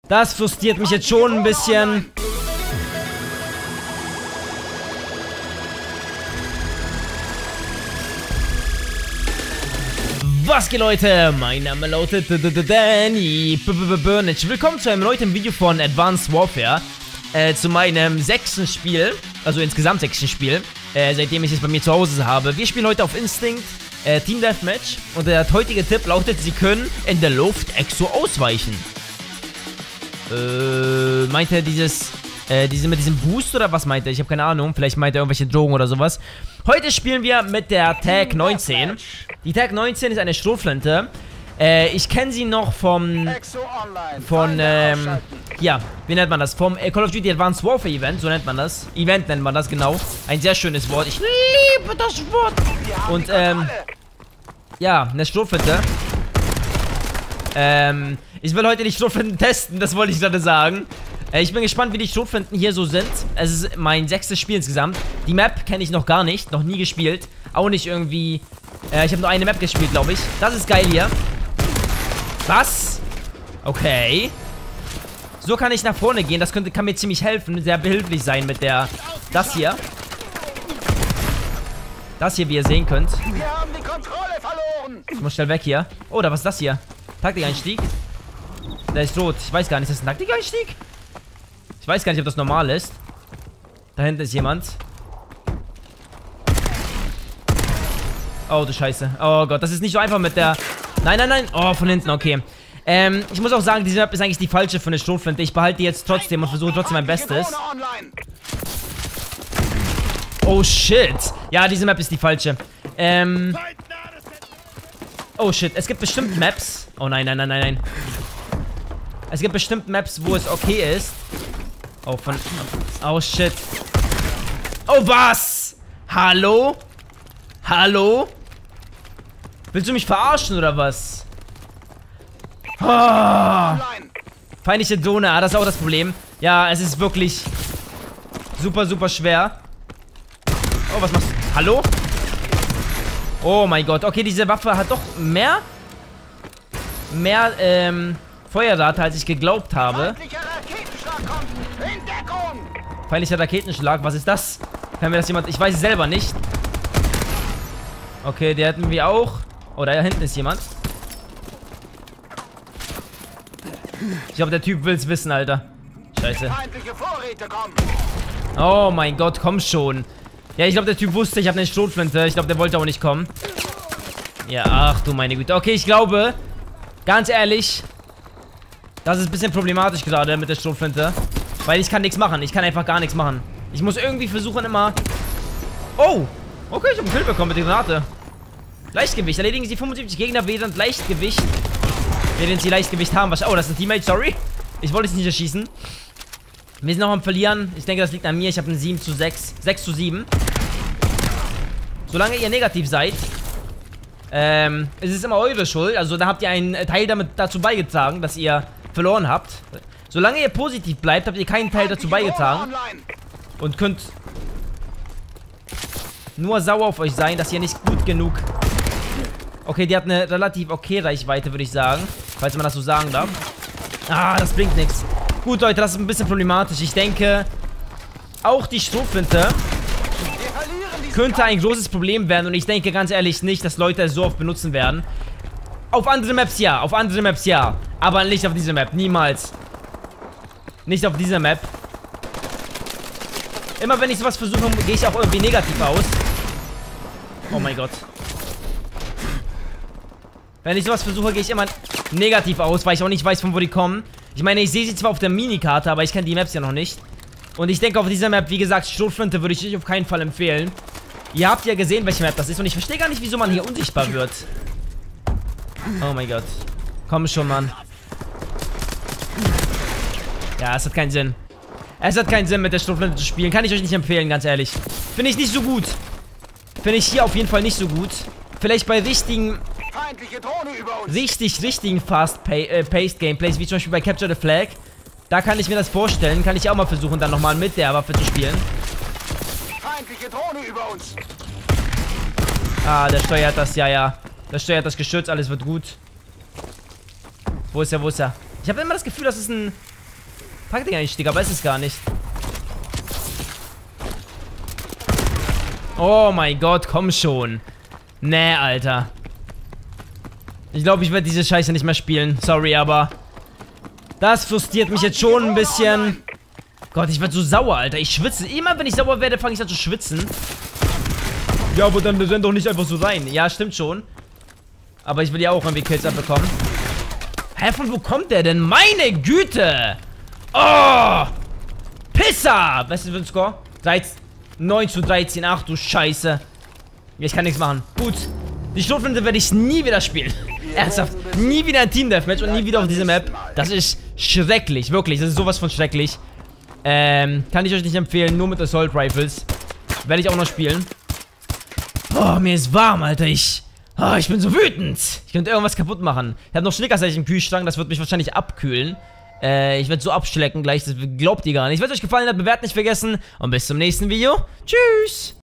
Das frustriert mich jetzt schon ein bisschen. Was geht, Leute? Mein Name lautet Danny. Willkommen zu einem neuen Video von Advanced Warfare. Zu meinem 6. Spiel. Also insgesamt 6. Spiel. Seitdem ich es bei mir zu Hause habe. Wir spielen heute auf Instinct. Team Deathmatch. Und der heutige Tipp lautet, Sie können in der Luft Exo ausweichen. Meint er mit diesem Boost oder was meint er? Ich habe keine Ahnung. Vielleicht meint er irgendwelche Drogen oder sowas. Heute spielen wir mit der Tag 19. Die Tag 19 ist eine Schrotflinte. Ich kenne sie noch ja, wie nennt man das? Vom Call of Duty Advanced Warfare Event, so nennt man das. Event nennt man das, genau. Ein sehr schönes Wort. Ich liebe das Wort. Und, ja, eine Schrotflinte. Ich will heute die Schrotflinten testen, das wollte ich gerade sagen. Ich bin gespannt, wie die Schrotflinten hier so sind. Es ist mein 6. Spiel insgesamt. Die Map kenne ich noch gar nicht, noch nie gespielt. Auch nicht irgendwie... ich habe nur eine Map gespielt, glaube ich. Das ist geil hier. Was? Okay. So kann ich nach vorne gehen. Das kann mir ziemlich helfen. Sehr behilflich sein mit der... Das hier. Das hier, wie ihr sehen könnt. Wir haben die Kontrolle verloren. Ich muss schnell weg hier. Oh, da was ist das hier? Taktikeinstieg. Der ist rot. Ich weiß gar nicht, ist das ein Taktikeinstieg? Ich weiß gar nicht, ob das normal ist. Da hinten ist jemand. Oh, du Scheiße. Oh Gott, das ist nicht so einfach mit der... Nein, nein, nein. Oh, von hinten, okay. Ich muss auch sagen, diese Map ist eigentlich die falsche für eine Schrotflinte. Ich behalte die jetzt trotzdem und versuche trotzdem mein Bestes. Oh, shit. Ja, diese Map ist die falsche. Oh, shit. Es gibt bestimmt Maps. Oh, nein, nein, nein, nein, nein. Es gibt bestimmt Maps, wo es okay ist. Oh, oh, shit. Oh, was? Hallo? Hallo? Willst du mich verarschen, oder was? Oh. Feindliche Drohne. Ah, das ist auch das Problem. Ja, es ist wirklich super, super schwer. Oh, was machst du? Hallo? Oh mein Gott. Okay, diese Waffe hat doch mehr Feuerrate, als ich geglaubt habe. Feindlicher Raketenschlag. Was ist das? Kann mir das jemand... Ich weiß es selber nicht. Okay, der hatten wir auch. Oh, da hinten ist jemand. Ich glaube, der Typ will es wissen, Alter. Scheiße. Oh mein Gott, komm schon. Ja, ich glaube, der Typ wusste, ich habe eine Schrotflinte. Ich glaube, der wollte auch nicht kommen. Ja, ach du meine Güte. Okay, ich glaube, ganz ehrlich, das ist ein bisschen problematisch gerade mit der Schrotflinte. Weil ich kann nichts machen. Ich kann einfach gar nichts machen. Ich muss irgendwie versuchen immer... Oh! Okay, ich habe einen Kill bekommen mit der Granate. Leichtgewicht. Erledigen Sie 75 Gegner während Leichtgewicht. Während sie Leichtgewicht haben. Oh, das ist ein Teammate, sorry. Ich wollte es nicht erschießen. Wir sind noch am Verlieren. Ich denke, das liegt an mir. Ich habe einen 7:6. 6:7. Solange ihr negativ seid, es ist immer eure Schuld. Also da habt ihr einen Teil dazu beigetragen, dass ihr verloren habt. Solange ihr positiv bleibt, habt ihr keinen Teil dazu beigetragen. Und könnt nur sauer auf euch sein, dass ihr nicht gut genug... Okay, die hat eine relativ okay Reichweite, würde ich sagen. Falls man das so sagen darf. Ah, das bringt nichts. Gut, Leute, das ist ein bisschen problematisch. Ich denke, auch die Schrotflinte könnte ein großes Problem werden. Und ich denke ganz ehrlich nicht, dass Leute es so oft benutzen werden. Auf andere Maps ja, auf andere Maps ja. Aber nicht auf diese Map, niemals. Nicht auf dieser Map. Immer wenn ich sowas versuche, gehe ich auch irgendwie negativ aus. Oh mein Gott. Wenn ich sowas versuche, gehe ich immer negativ aus, weil ich auch nicht weiß, von wo die kommen. Ich meine, ich sehe sie zwar auf der Minikarte, aber ich kenne die Maps ja noch nicht. Und ich denke, auf dieser Map, wie gesagt, Schrotflinte würde ich euch auf keinen Fall empfehlen. Ihr habt ja gesehen, welche Map das ist. Und ich verstehe gar nicht, wieso man hier unsichtbar wird. Oh mein Gott. Komm schon, Mann. Ja, es hat keinen Sinn. Es hat keinen Sinn, mit der Schrotflinte zu spielen. Kann ich euch nicht empfehlen, ganz ehrlich. Finde ich nicht so gut. Finde ich hier auf jeden Fall nicht so gut. Vielleicht bei richtigen... richtigen fast-paced Gameplays, wie zum Beispiel bei Capture the Flag. Da kann ich mir das vorstellen. Kann ich auch mal versuchen, dann nochmal mit der Waffe zu spielen. Ah, der steuert das, ja. Der steuert das Geschütz, alles wird gut. Wo ist er, wo ist er? Ich habe immer das Gefühl, das ist ein Taktik-Einstieg, aber ist es gar nicht. Oh mein Gott, komm schon. Nee, Alter. Ich glaube, ich werde diese Scheiße nicht mehr spielen. Sorry, aber das frustriert mich jetzt schon ein bisschen. Gott, ich werde so sauer, Alter. Ich schwitze. Immer wenn ich sauer werde, fange ich an zu schwitzen. Ja, aber dann renn doch nicht einfach so rein. Ja, stimmt schon. Aber ich will ja auch irgendwie Kills abbekommen. Hä, von wo kommt der denn? Meine Güte! Oh! Pisser! Was ist denn für ein Score? 9:13. Ach du Scheiße. Ich kann nichts machen. Gut. Die Schrotflinte werde ich nie wieder spielen. Ernsthaft. Nie wieder ein Team-Deathmatch und nie wieder auf diese Map. Das ist schrecklich. Wirklich. Das ist sowas von schrecklich. Kann ich euch nicht empfehlen. Nur mit Assault Rifles. Werde ich auch noch spielen. Oh, mir ist warm, Alter. Ich bin so wütend. Ich könnte irgendwas kaputt machen. Ich habe noch Schnickerseich im Kühlschrank. Das wird mich wahrscheinlich abkühlen. Ich werde so abschlecken gleich. Das glaubt ihr gar nicht. Wenn es euch gefallen hat, bewerten nicht vergessen. Und bis zum nächsten Video. Tschüss.